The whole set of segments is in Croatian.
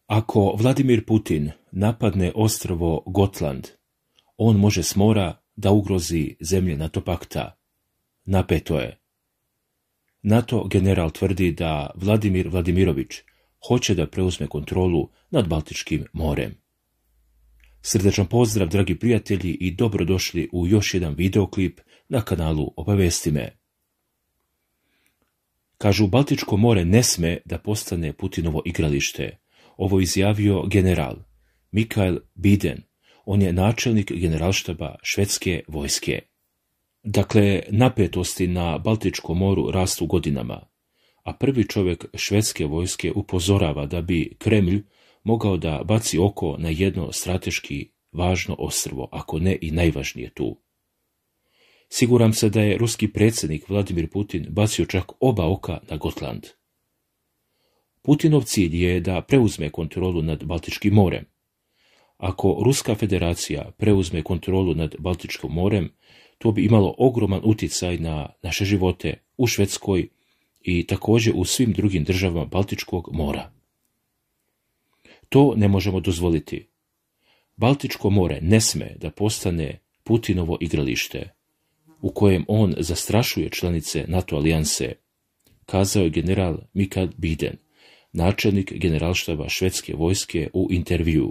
Ako Vladimir Putin napadne ostrvo Gotland, on može s mora da ugrozi zemlje NATO pakta. Napeto je. NATO general tvrdi da Vladimir Vladimirović hoće da preuzme kontrolu nad Baltičkim morem. Srdačan pozdrav, dragi prijatelji, i dobrodošli u još jedan videoklip na kanalu Obavesti me. Kažu, Baltičko more ne sme da postane Putinovo igralište. Ovo izjavio general Mikael Biden. On je načelnik generalštaba švedske vojske. Dakle, napetosti na Baltičkom moru rastu godinama, a prvi čovjek švedske vojske upozorava da bi Kremlj mogao da baci oko na jedno strateški važno ostrvo, ako ne i najvažnije tu. Siguram se da je ruski predsjednik Vladimir Putin bacio čak oba oka na Gotland. Putinov cilj je da preuzme kontrolu nad Baltičkim morem. Ako Ruska federacija preuzme kontrolu nad Baltičkim morem, to bi imalo ogroman utjecaj na naše živote u Švedskoj i također u svim drugim državama Baltičkog mora. To ne možemo dozvoliti. Baltičko more ne sme da postane Putinovo igralište, u kojem on zastrašuje članice NATO alijanse, kazao je general Mikael Biden, načelnik generalštaba švedske vojske u intervjuu.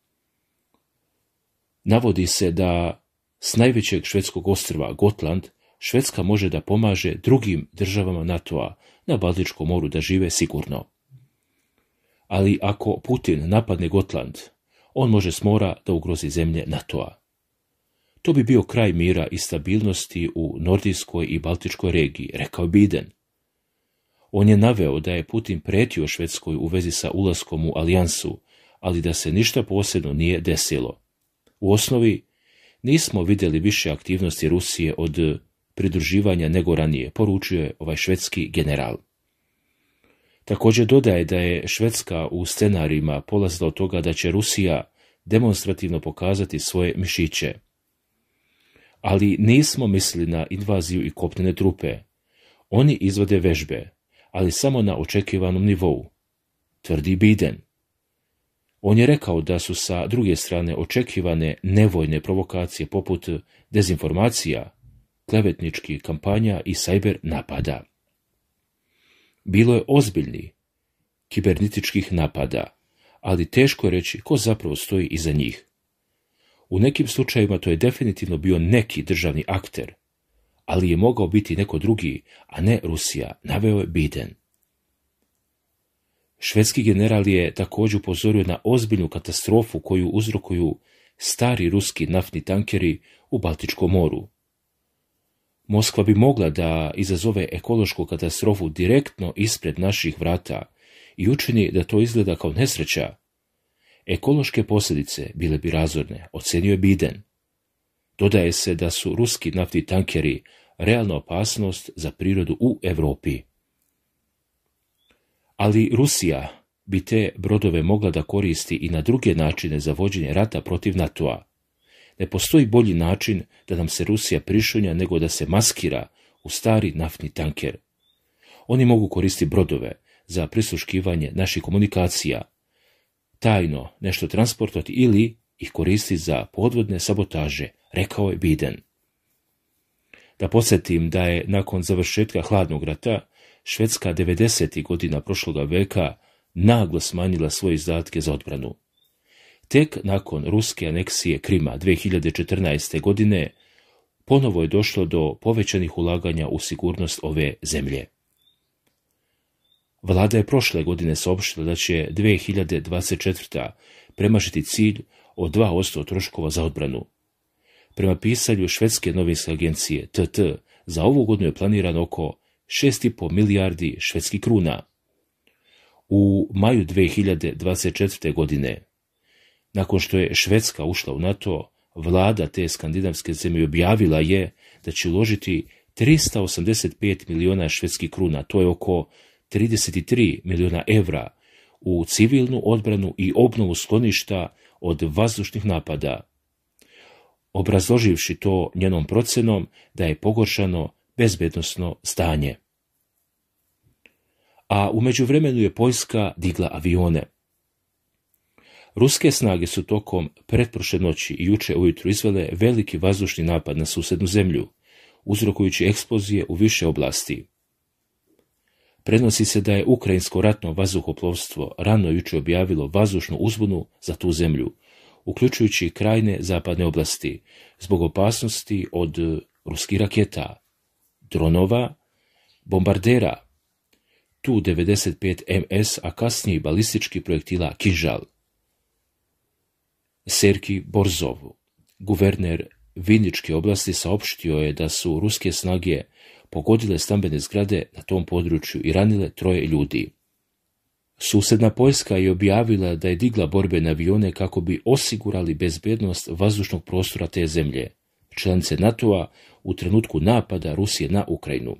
Navodi se da s najvećeg švedskog ostrva Gotland Švedska može da pomaže drugim državama NATO-a na Baltičkom moru da žive sigurno. Ali ako Putin napadne Gotland, on može s mora da ugrozi zemlje NATO-a. To bi bio kraj mira i stabilnosti u nordijskoj i baltičkoj regiji, rekao Biden. On je naveo da je Putin pretio Švedskoj u vezi sa ulaskom u alijansu, ali da se ništa posebno nije desilo. U osnovi, nismo vidjeli više aktivnosti Rusije od pridruživanja nego ranije, poručio je ovaj švedski general. Također dodaje da je Švedska u scenarijima polazila od toga da će Rusija demonstrativno pokazati svoje mišiće. Ali nismo mislili na invaziju i kopnene trupe. Oni izvode vežbe, ali samo na očekivanom nivou, tvrdi Biden. On je rekao da su sa druge strane očekivane nevojne provokacije poput dezinformacija, klevetničkih kampanja i sajber napada. Bilo je ozbiljni kibernetičkih napada, ali teško je reći ko zapravo stoji iza njih. U nekim slučajevima to je definitivno bio neki državni akter, ali je mogao biti neko drugi, a ne Rusija, naveo je Biden. Švedski general je također upozorio na ozbiljnu katastrofu koju uzrokuju stari ruski naftni tankeri u Baltičkom moru. Moskva bi mogla da izazove ekološku katastrofu direktno ispred naših vrata i učini da to izgleda kao nesreća. Ekološke posljedice bile bi razorne, ocenio je Biden. Dodaje se da su ruski naftni tankeri realna opasnost za prirodu u Europi. Ali Rusija bi te brodove mogla da koristi i na druge načine za vođenje rata protiv NATO-a. Ne postoji bolji način da nam se Rusija prišunja nego da se maskira u stari naftni tanker. Oni mogu koristiti brodove za prisluškivanje naših komunikacija, tajno nešto transportovati ili ih koristiti za podvodne sabotaže, rekao je Biden. Da podsjetim da je nakon završetka hladnog rata Švedska 90. godina prošloga veka naglo smanjila svoje izdatke za odbranu. Tek nakon ruske aneksije Krima 2014. godine ponovo je došlo do povećanih ulaganja u sigurnost ove zemlje. Vlada je prošle godine saopštila da će 2024. premašiti cilj od 2% troškova za odbranu. Prema pisanju švedske novinske agencije TT, za ovu godinu je planirano oko 6,5 milijardi švedskih kruna. U maju 2024. godine, nakon što je Švedska ušla u NATO, vlada te skandinavske zemlje objavila je da će uložiti 385 miliona švedskih kruna, to je oko 33 miliona evra, u civilnu odbranu i obnovu skloništa od vazdušnih napada, obrazloživši to njenom procenom da je pogoršano bezbednosno stanje. A u međuvremenu je Poljska digla avione. Ruske snage su tokom pretprošle noći i juče ujutro izvele veliki vazdušni napad na susjednu zemlju, uzrokujući eksplozije u više oblasti. Prenosi se da je ukrajinsko ratno vazduhoplovstvo rano juče objavilo vazdušnu uzbunu za tu zemlju, uključujući krajne zapadne oblasti, zbog opasnosti od ruskih raketa, dronova, bombardera, Tu-95 MS, a kasnije i balističkih projektila Kinžal. Sergij Borzov, guverner Viničke oblasti, saopštio je da su ruske snage pogodile stambene zgrade na tom području i ranile 3 ljudi. Susjedna Poljska je objavila da je digla borbene avione kako bi osigurali bezbednost vazdušnog prostora te zemlje, članice NATO-a, u trenutku napada Rusije na Ukrajinu.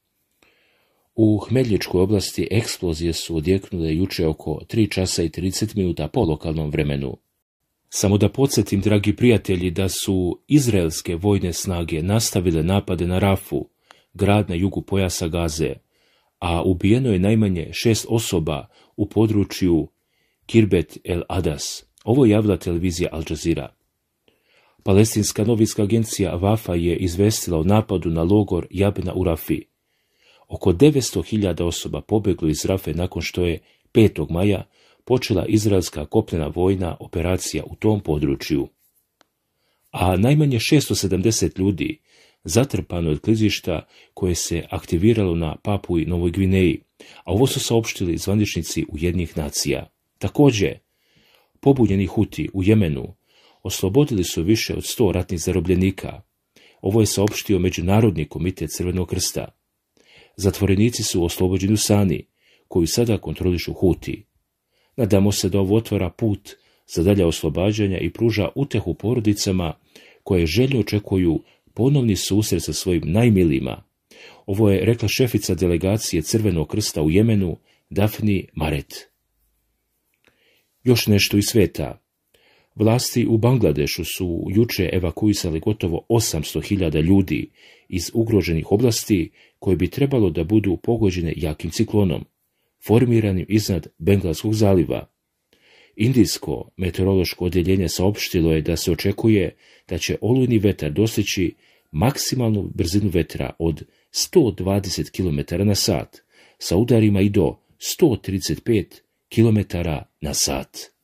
U Hmeljičkoj oblasti eksplozije su odjeknule juče oko 3 časa i 30 minuta po lokalnom vremenu. Samo da podsjetim, dragi prijatelji, da su izraelske vojne snage nastavile napade na Rafu, grad na jugu pojasa Gaze, a ubijeno je najmanje 6 osoba u području Kirbet el Adas. Ovo je javila televizija Al Jazeera. Palestinska novinska agencija Wafa je izvestila o napadu na logor Jabna u Rafi. Oko 900.000 osoba pobjeglo iz Rafe nakon što je 5. maja počela izraelska kopnena vojna operacija u tom području. A najmanje 670 ljudi zatrpano od klizišta koje se aktiviralo na Papui Novoj Gvineji, a ovo su saopštili zvaničnici Ujedinjenih nacija. Također, pobunjeni Huti u Jemenu oslobodili su više od 100 ratnih zarobljenika. Ovo je saopštio Međunarodni komitet Crvenog krsta. Zatvorenici su oslobođeni u Sani, koju sada kontrolišu Huti. Nadamo se da ovo otvara put za dalje oslobađanja i pruža utehu porodicama koje željno očekuju ponovni susret sa svojim najmilijima. Ovo je rekla šefica delegacije Crvenog krsta u Jemenu, Dafni Maret. Još nešto iz sveta. Vlasti u Bangladešu su juče evakuisali gotovo 800.000 ljudi iz ugroženih oblasti koje bi trebalo da budu pogođene jakim ciklonom, formiranim iznad Bengalskog zaliva. Indijsko meteorološko odjeljenje saopštilo je da se očekuje da će olujni vetar dostići maksimalnu brzinu vetra od 120 km/h, sa udarima i do 135 km/h.